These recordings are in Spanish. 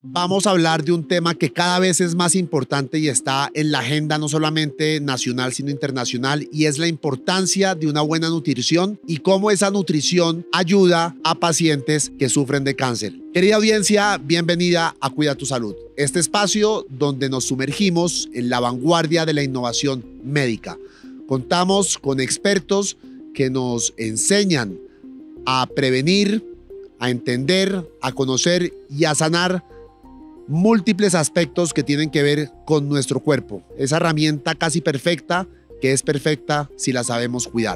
Vamos a hablar de un tema que cada vez es más importante y está en la agenda no solamente nacional, sino internacional, y es la importancia de una buena nutrición y cómo esa nutrición ayuda a pacientes que sufren de cáncer. Querida audiencia, bienvenida a Cuida tu Salud, este espacio donde nos sumergimos en la vanguardia de la innovación médica. Contamos con expertos que nos enseñan a prevenir, a entender, a conocer y a sanar múltiples aspectos que tienen que ver con nuestro cuerpo. Esa herramienta casi perfecta que es perfecta si la sabemos cuidar.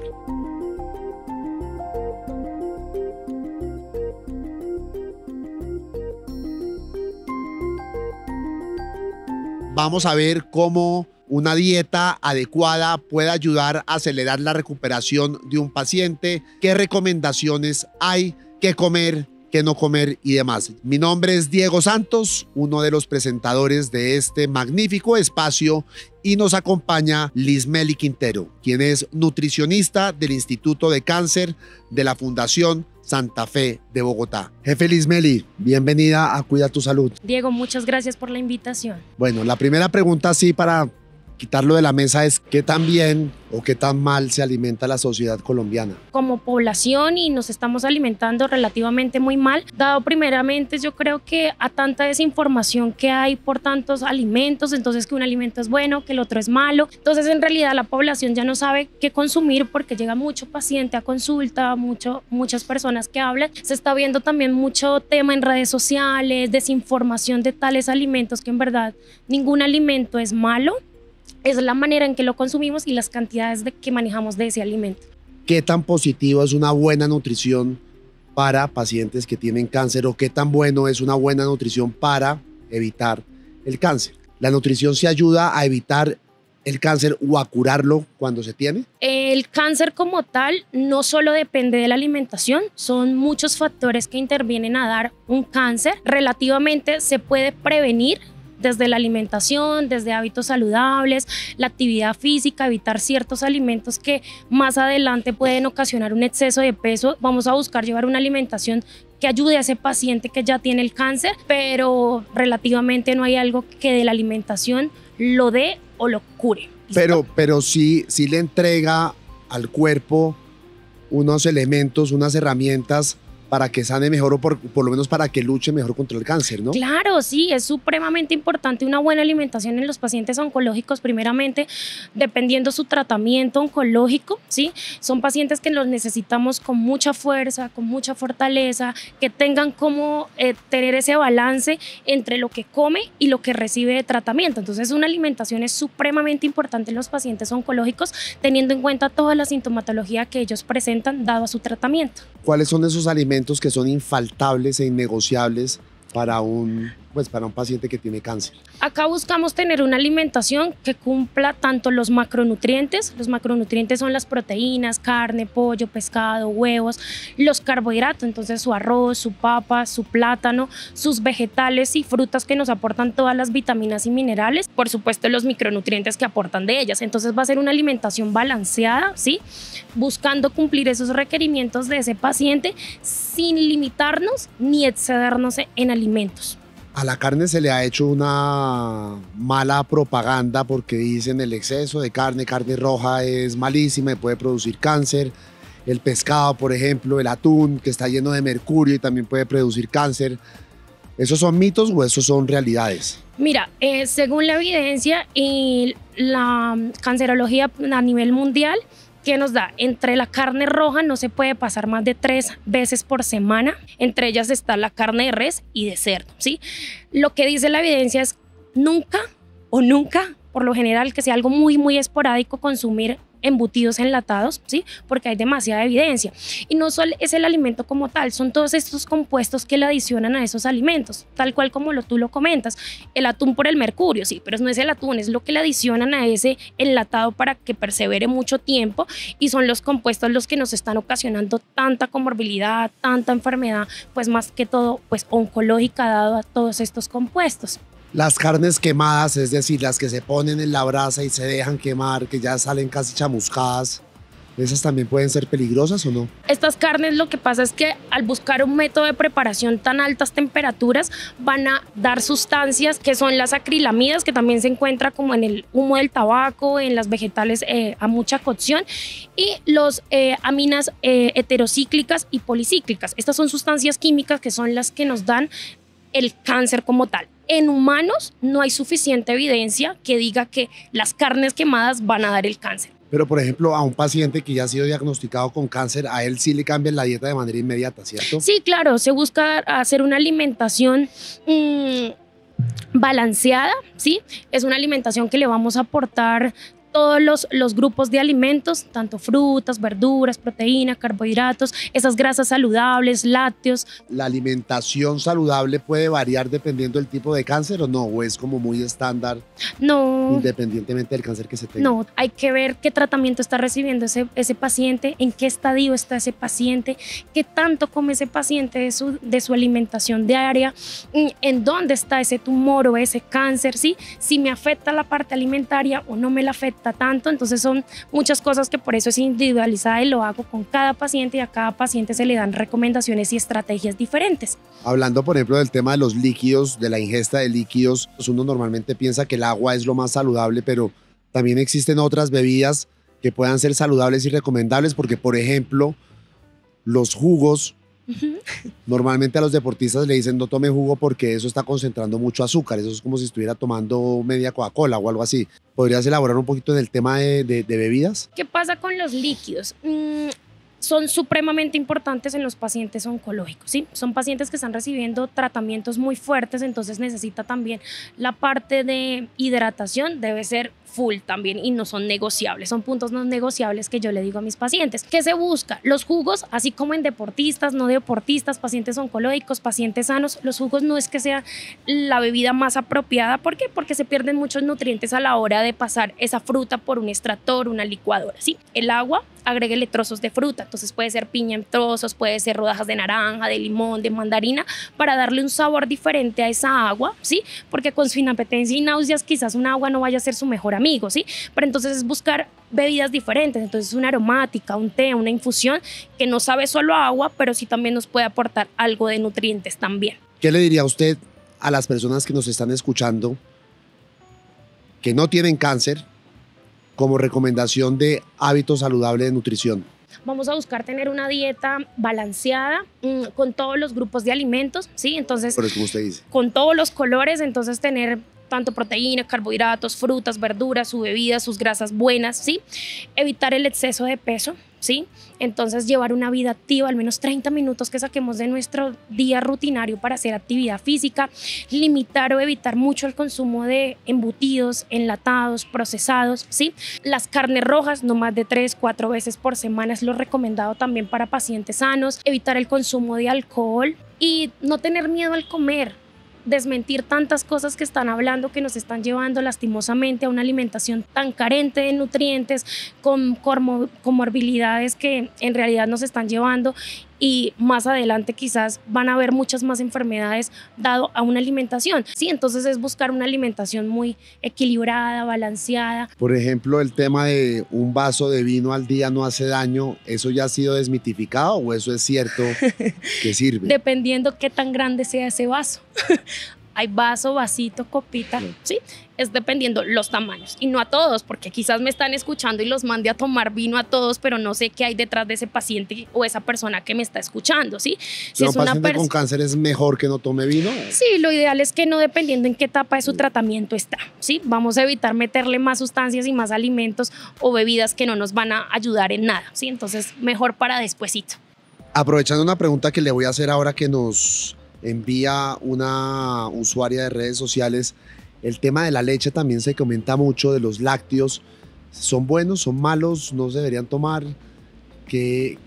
Vamos a ver cómo una dieta adecuada puede ayudar a acelerar la recuperación de un paciente, qué recomendaciones hay, qué comer, qué no comer y demás. Mi nombre es Diego Santos, uno de los presentadores de este magnífico espacio, y nos acompaña Lismeli Quintero, quien es nutricionista del Instituto de Cáncer de la Fundación Santa Fe de Bogotá. Jefe Lismeli, bienvenida a Cuida tu Salud. Diego, muchas gracias por la invitación. Bueno, la primera pregunta, sí, para quitarlo de la mesa, es ¿qué tan bien o qué tan mal se alimenta la sociedad colombiana? Como población, y nos estamos alimentando relativamente muy mal, dado primeramente yo creo que a tanta desinformación que hay por tantos alimentos, entonces que un alimento es bueno, que el otro es malo, entonces en realidad la población ya no sabe qué consumir porque llega mucho paciente a consulta, muchas personas que hablan, se está viendo también mucho tema en redes sociales, desinformación de tales alimentos que en verdad ningún alimento es malo. Es la manera en que lo consumimos y las cantidades que manejamos de ese alimento. ¿Qué tan positivo es una buena nutrición para pacientes que tienen cáncer o qué tan bueno es una buena nutrición para evitar el cáncer? ¿La nutrición se ayuda a evitar el cáncer o a curarlo cuando se tiene? El cáncer como tal no solo depende de la alimentación, son muchos factores que intervienen a dar un cáncer. Relativamente se puede prevenir desde la alimentación, desde hábitos saludables, la actividad física, evitar ciertos alimentos que más adelante pueden ocasionar un exceso de peso. Vamos a buscar llevar una alimentación que ayude a ese paciente que ya tiene el cáncer, pero relativamente no hay algo que de la alimentación lo dé o lo cure. Pero sí le entrega al cuerpo unos elementos, unas herramientas para que sane mejor o por lo menos para que luche mejor contra el cáncer, ¿no? Claro, sí, es supremamente importante una buena alimentación en los pacientes oncológicos, primeramente, dependiendo su tratamiento oncológico, ¿sí? Son pacientes que los necesitamos con mucha fuerza, con mucha fortaleza, que tengan como tener ese balance entre lo que come y lo que recibe de tratamiento. Entonces, una alimentación es supremamente importante en los pacientes oncológicos, teniendo en cuenta toda la sintomatología que ellos presentan dado a su tratamiento. ¿Cuáles son esos alimentos que son infaltables e innegociables para un paciente que tiene cáncer? Acá buscamos tener una alimentación que cumpla tanto los macronutrientes son las proteínas, carne, pollo, pescado, huevos, los carbohidratos, entonces su arroz, su papa, su plátano, sus vegetales y frutas que nos aportan todas las vitaminas y minerales, por supuesto los micronutrientes que aportan de ellas. Entonces va a ser una alimentación balanceada, ¿sí? Buscando cumplir esos requerimientos de ese paciente sin limitarnos ni excedernos en alimentos. A la carne se le ha hecho una mala propaganda porque dicen el exceso de carne roja es malísima y puede producir cáncer. El pescado, por ejemplo, el atún, que está lleno de mercurio y también puede producir cáncer. ¿Esos son mitos o esos son realidades? Mira, según la evidencia y la cancerología a nivel mundial, ¿qué nos da? Entre la carne roja no se puede pasar más de 3 veces por semana. Entre ellas está la carne de res y de cerdo, ¿sí? Lo que dice la evidencia es nunca, por lo general, que sea algo muy, muy esporádico, consumir embutidos enlatados, ¿sí? Porque hay demasiada evidencia. Y no solo es el alimento como tal, son todos estos compuestos que le adicionan a esos alimentos, tal cual como tú lo comentas. El atún por el mercurio, sí, pero no es el atún, es lo que le adicionan a ese enlatado para que persevere mucho tiempo, y son los compuestos los que nos están ocasionando tanta comorbilidad, tanta enfermedad, pues más que todo, pues oncológica, dado a todos estos compuestos. Las carnes quemadas, es decir, las que se ponen en la brasa y se dejan quemar, que ya salen casi chamuscadas, ¿Esas también pueden ser peligrosas o no? Estas carnes, lo que pasa es que al buscar un método de preparación tan altas temperaturas van a dar sustancias que son las acrilamidas, que también se encuentra como en el humo del tabaco, en las vegetales a mucha cocción, y los aminas heterocíclicas y policíclicas. Estas son sustancias químicas que son las que nos dan el cáncer como tal. En humanos no hay suficiente evidencia que diga que las carnes quemadas van a dar el cáncer. Pero, por ejemplo, a un paciente que ya ha sido diagnosticado con cáncer, a él sí le cambian la dieta de manera inmediata, ¿cierto? Sí, claro, se busca hacer una alimentación balanceada, ¿sí? Es una alimentación que le vamos a aportar todos los grupos de alimentos, tanto frutas, verduras, proteínas, carbohidratos, esas grasas saludables, lácteos. ¿La alimentación saludable puede variar dependiendo del tipo de cáncer o no? ¿O es como muy estándar? No. Independientemente del cáncer que se tenga. No, hay que ver qué tratamiento está recibiendo ese paciente, en qué estadio está ese paciente, qué tanto come ese paciente de su alimentación diaria, en dónde está ese tumor o ese cáncer, ¿sí? Si me afecta la parte alimentaria o no me la afecta tanto. Entonces son muchas cosas que por eso es individualizada y lo hago con cada paciente, y a cada paciente se le dan recomendaciones y estrategias diferentes. Hablando, por ejemplo, del tema de los líquidos, de la ingesta de líquidos, pues uno normalmente piensa que el agua es lo más saludable, pero también existen otras bebidas que puedan ser saludables y recomendables, porque, por ejemplo, los jugos, normalmente a los deportistas le dicen no tome jugo porque eso está concentrando mucho azúcar, eso es como si estuviera tomando media Coca-Cola o algo así. ¿Podrías elaborar un poquito en el tema de bebidas? ¿Qué pasa con los líquidos? Son supremamente importantes en los pacientes oncológicos, ¿sí? Son pacientes que están recibiendo tratamientos muy fuertes, entonces necesita también la parte de hidratación, debe ser full también, y no son negociables, son puntos no negociables que yo le digo a mis pacientes. ¿Qué se busca? Los jugos, así como en deportistas, no deportistas, pacientes oncológicos, pacientes sanos, los jugos no es que sea la bebida más apropiada. ¿Por qué? Porque se pierden muchos nutrientes a la hora de pasar esa fruta por un extractor, una licuadora, ¿sí? El agua, agréguele trozos de fruta, entonces puede ser piña en trozos, puede ser rodajas de naranja, de limón, de mandarina, para darle un sabor diferente a esa agua, ¿sí? Porque con su inapetencia y náuseas quizás un agua no vaya a ser su mejor amigo, ¿sí? Pero entonces es buscar bebidas diferentes, entonces una aromática, un té, una infusión que no sabe solo a agua, pero sí también nos puede aportar algo de nutrientes también. ¿Qué le diría usted a las personas que nos están escuchando que no tienen cáncer como recomendación de hábitos saludables de nutrición? Vamos a buscar tener una dieta balanceada con todos los grupos de alimentos, ¿sí? Entonces, pero es como usted dice, con todos los colores, entonces tener tanto proteínas, carbohidratos, frutas, verduras, su bebida, sus grasas buenas, ¿sí? Evitar el exceso de peso, ¿sí? Entonces llevar una vida activa, al menos 30 minutos que saquemos de nuestro día rutinario para hacer actividad física, limitar o evitar mucho el consumo de embutidos, enlatados, procesados, ¿sí? Las carnes rojas, no más de 3-4 veces por semana es lo recomendado también para pacientes sanos, evitar el consumo de alcohol y no tener miedo al comer. Desmentir tantas cosas que están hablando que nos están llevando lastimosamente a una alimentación tan carente de nutrientes, con comorbilidades que en realidad nos están llevando, y más adelante quizás van a haber muchas más enfermedades dado a una alimentación, ¿sí? Entonces es buscar una alimentación muy equilibrada, balanceada. Por ejemplo, el tema de un vaso de vino al día no hace daño, ¿eso ya ha sido desmitificado o eso es cierto que sirve? Dependiendo qué tan grande sea ese vaso. Hay vaso, vasito, copita, ¿sí? Es dependiendo los tamaños y no a todos, porque quizás me están escuchando y los mande a tomar vino a todos, pero no sé qué hay detrás de ese paciente o esa persona que me está escuchando, ¿sí? Si es un paciente con cáncer, ¿es mejor que no tome vino? Sí, lo ideal es que no, dependiendo en qué etapa de su tratamiento está, ¿sí? Vamos a evitar meterle más sustancias y más alimentos o bebidas que no nos van a ayudar en nada, ¿sí? Entonces, mejor para despuesito. Aprovechando una pregunta que le voy a hacer ahora que nos envía una usuaria de redes sociales, el tema de la leche también se comenta mucho, de los lácteos. ¿Son buenos, son malos, no se deberían tomar? ¿Qué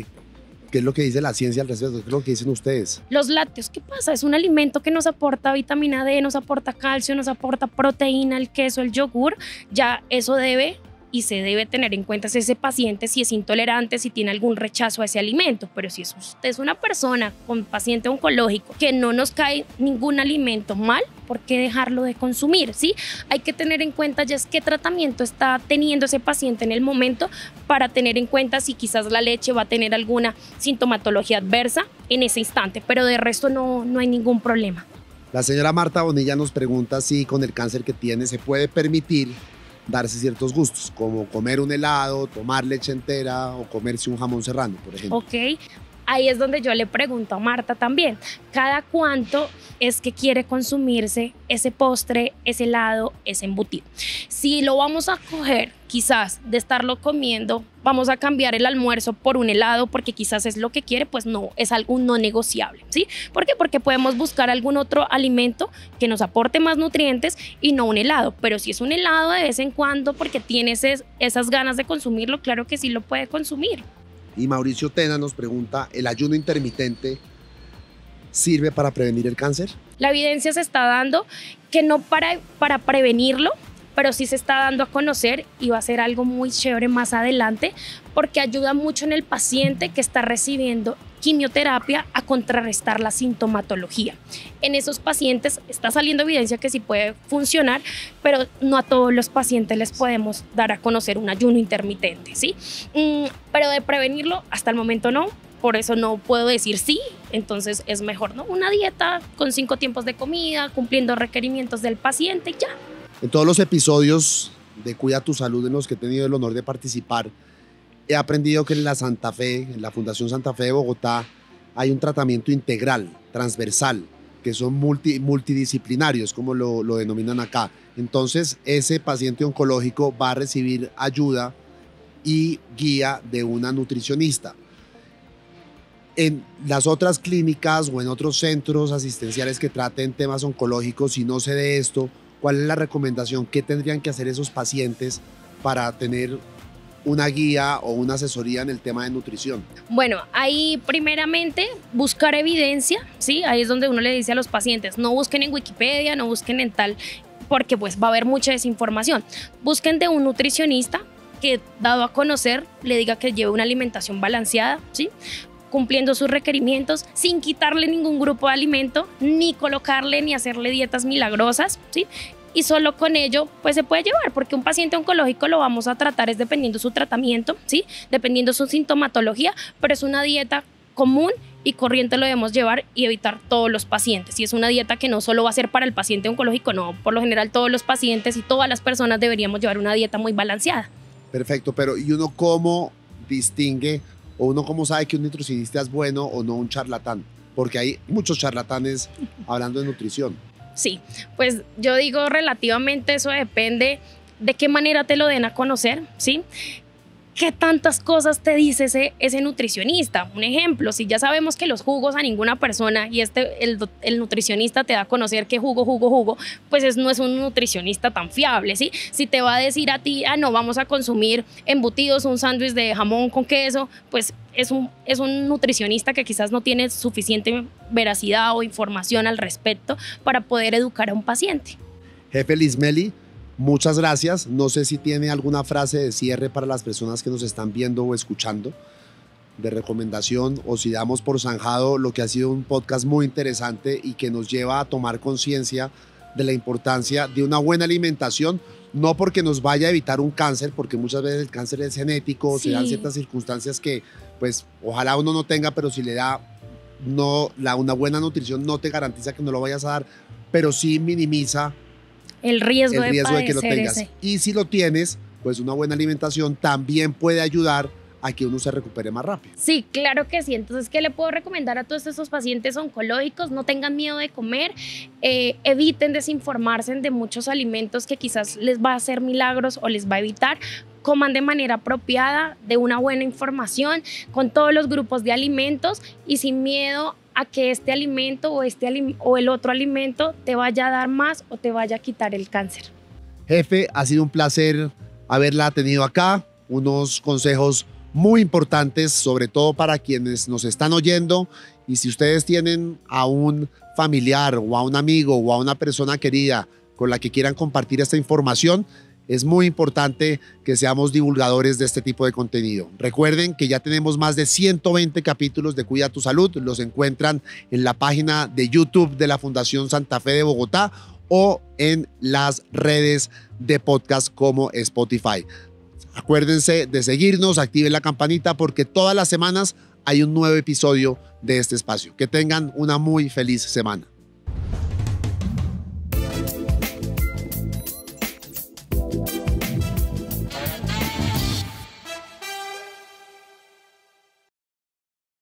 es lo que dice la ciencia al respecto? ¿Qué es lo que dicen ustedes? Los lácteos, ¿qué pasa? Es un alimento que nos aporta vitamina D, nos aporta calcio, nos aporta proteína, el queso, el yogur. Ya eso debe y se debe tener en cuenta es ese paciente si es intolerante, si tiene algún rechazo a ese alimento. Pero si usted es una persona con paciente oncológico que no nos cae ningún alimento mal, ¿por qué dejarlo de consumir? ¿Sí? Hay que tener en cuenta ya es qué tratamiento está teniendo ese paciente en el momento para tener en cuenta si quizás la leche va a tener alguna sintomatología adversa en ese instante, pero de resto no hay ningún problema. La señora Marta Bonilla nos pregunta si con el cáncer que tiene se puede permitir darse ciertos gustos, como comer un helado, tomar leche entera o comerse un jamón serrano, por ejemplo. Ok, ahí es donde yo le pregunto a Marta también, ¿cada cuánto es que quiere consumirse ese postre, ese helado, ese embutido? Si lo vamos a coger quizás de estarlo comiendo, vamos a cambiar el almuerzo por un helado porque quizás es lo que quiere, pues no, es algo no negociable, ¿sí? ¿Por qué? Porque podemos buscar algún otro alimento que nos aporte más nutrientes y no un helado, pero si es un helado de vez en cuando porque tienes esas ganas de consumirlo, claro que sí lo puede consumir. Y Mauricio Tena nos pregunta, ¿el ayuno intermitente sirve para prevenir el cáncer? La evidencia se está dando que no para prevenirlo, pero sí se está dando a conocer y va a ser algo muy chévere más adelante porque ayuda mucho en el paciente que está recibiendo quimioterapia a contrarrestar la sintomatología. En esos pacientes está saliendo evidencia que sí puede funcionar, pero no a todos los pacientes les podemos dar a conocer un ayuno intermitente, ¿sí? Pero de prevenirlo, hasta el momento no, por eso no puedo decir sí, entonces es mejor, ¿no? Una dieta con 5 tiempos de comida, cumpliendo requerimientos del paciente y ya. En todos los episodios de Cuida tu Salud en los que he tenido el honor de participar, he aprendido que en la Santa Fe, en la Fundación Santa Fe de Bogotá, hay un tratamiento integral, transversal, que son multidisciplinarios, como lo denominan acá. Entonces, ese paciente oncológico va a recibir ayuda y guía de una nutricionista. En las otras clínicas o en otros centros asistenciales que traten temas oncológicos, si no se dé esto, ¿cuál es la recomendación? ¿Qué tendrían que hacer esos pacientes para tener una guía o una asesoría en el tema de nutrición? Bueno, ahí primeramente buscar evidencia, ¿sí? Ahí es donde uno le dice a los pacientes, no busquen en Wikipedia, no busquen en tal, porque pues va a haber mucha desinformación. Busquen de un nutricionista que, dado a conocer, le diga que lleve una alimentación balanceada, ¿sí? Cumpliendo sus requerimientos, sin quitarle ningún grupo de alimento, ni colocarle ni hacerle dietas milagrosas, ¿sí? Y solo con ello pues se puede llevar, porque un paciente oncológico lo vamos a tratar es dependiendo su tratamiento, ¿sí? Dependiendo su sintomatología, pero es una dieta común y corriente lo debemos llevar y evitar todos los pacientes. Y es una dieta que no solo va a ser para el paciente oncológico, no, por lo general todos los pacientes y todas las personas deberíamos llevar una dieta muy balanceada. Perfecto, pero ¿y uno cómo distingue o uno cómo sabe que un nutricionista es bueno o no un charlatán? Porque hay muchos charlatanes hablando de nutrición. Sí, pues yo digo relativamente eso depende de qué manera te lo den a conocer, ¿sí? ¿Qué tantas cosas te dice ese nutricionista? Un ejemplo, si ya sabemos que los jugos a ninguna persona y el nutricionista te da a conocer que jugo, pues no es un nutricionista tan fiable, ¿sí? Si te va a decir a ti, no, vamos a consumir embutidos, un sándwich de jamón con queso, pues es un nutricionista que quizás no tiene suficiente veracidad o información al respecto para poder educar a un paciente. Jefe Lismeli, muchas gracias. No sé si tiene alguna frase de cierre para las personas que nos están viendo o escuchando, de recomendación, o si damos por zanjado lo que ha sido un podcast muy interesante y que nos lleva a tomar conciencia de la importancia de una buena alimentación, no porque nos vaya a evitar un cáncer, porque muchas veces el cáncer es genético, sí. Se dan ciertas circunstancias que pues ojalá uno no tenga, pero si le da una buena nutrición no te garantiza que no lo vayas a dar, pero sí minimiza el riesgo de que lo tengas. Y si lo tienes, pues una buena alimentación también puede ayudar a que uno se recupere más rápido. Sí, claro que sí. Entonces, ¿qué le puedo recomendar a todos estos pacientes oncológicos? No tengan miedo de comer, eviten desinformarse de muchos alimentos que quizás les va a hacer milagros o les va a evitar. Coman de manera apropiada, de una buena información, con todos los grupos de alimentos y sin miedo a que este alimento o el otro alimento te vaya a dar más o te vaya a quitar el cáncer. Jefe, ha sido un placer haberla tenido acá. Unos consejos muy importantes, sobre todo para quienes nos están oyendo. Y si ustedes tienen a un familiar o a un amigo o a una persona querida con la que quieran compartir esta información, es muy importante que seamos divulgadores de este tipo de contenido. Recuerden que ya tenemos más de 120 capítulos de Cuida tu Salud. Los encuentran en la página de YouTube de la Fundación Santa Fe de Bogotá o en las redes de podcast como Spotify. Acuérdense de seguirnos, activen la campanita porque todas las semanas hay un nuevo episodio de este espacio. Que tengan una muy feliz semana.